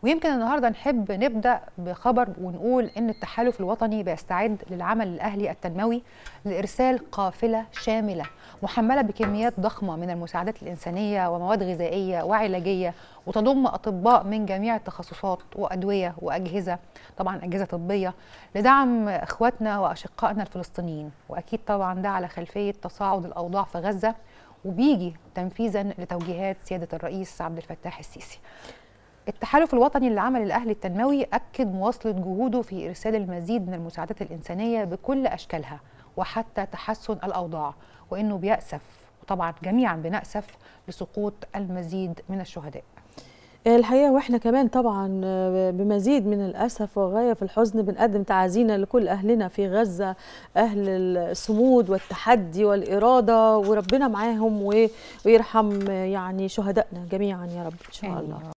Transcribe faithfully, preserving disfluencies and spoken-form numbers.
ويمكن النهارده نحب نبدا بخبر ونقول ان التحالف الوطني بيستعد للعمل الاهلي التنموي لارسال قافله شامله محمله بكميات ضخمه من المساعدات الانسانيه ومواد غذائيه وعلاجيه، وتضم اطباء من جميع التخصصات وادويه واجهزه، طبعا اجهزه طبيه، لدعم اخواتنا واشقائنا الفلسطينيين. واكيد طبعا ده على خلفيه تصاعد الاوضاع في غزه، وبيجي تنفيذا لتوجيهات سياده الرئيس عبد الفتاح السيسي. التحالف الوطني للعمل الأهلي التنموي أكد مواصلة جهوده في إرسال المزيد من المساعدات الإنسانية بكل أشكالها وحتى تحسن الأوضاع، وإنه بيأسف، وطبعا جميعا بنأسف لسقوط المزيد من الشهداء. الحقيقة واحنا كمان طبعا بمزيد من الأسف وغاية في الحزن بنقدم تعازينا لكل أهلنا في غزة، أهل الصمود والتحدي والإرادة، وربنا معاهم ويرحم يعني شهدائنا جميعا يا رب إن شاء الله.